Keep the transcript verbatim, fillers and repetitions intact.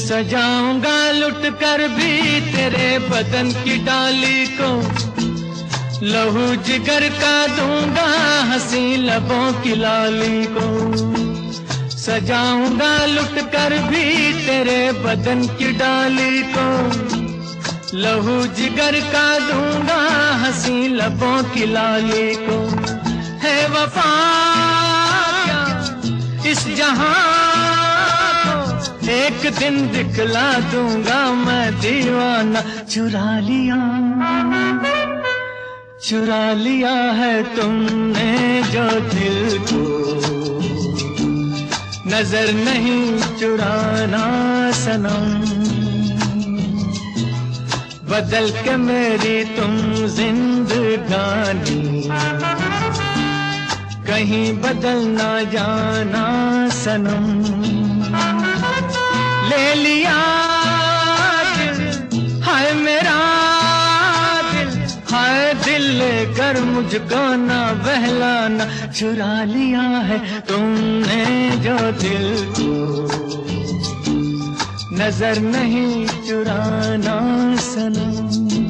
सजाऊंगा लुट कर भी तेरे बदन की डाली को, लहू जिगर का दूंगा हंसी लबों की लाली को। सजाऊंगा लुट कर भी तेरे बदन की डाली को, लहू जिगर का दूंगा हंसी लबों की लाली को। है वफा इस जहां को एक दिन दिखला दूंगा मैं दीवाना। चुरा लिया चुरा लिया है तुमने जो दिल को, नजर नहीं चुराना सनम। बदल के मेरी तुम जिंदगानी, कहीं बदल ना जाना सनम। ले लिया दिल हाय मेरा दिल, हाय दिल लेकर मुझको ना बहलाना। चुरा लिया है तुमने जो दिल को, नजर नहीं चुराना सनम।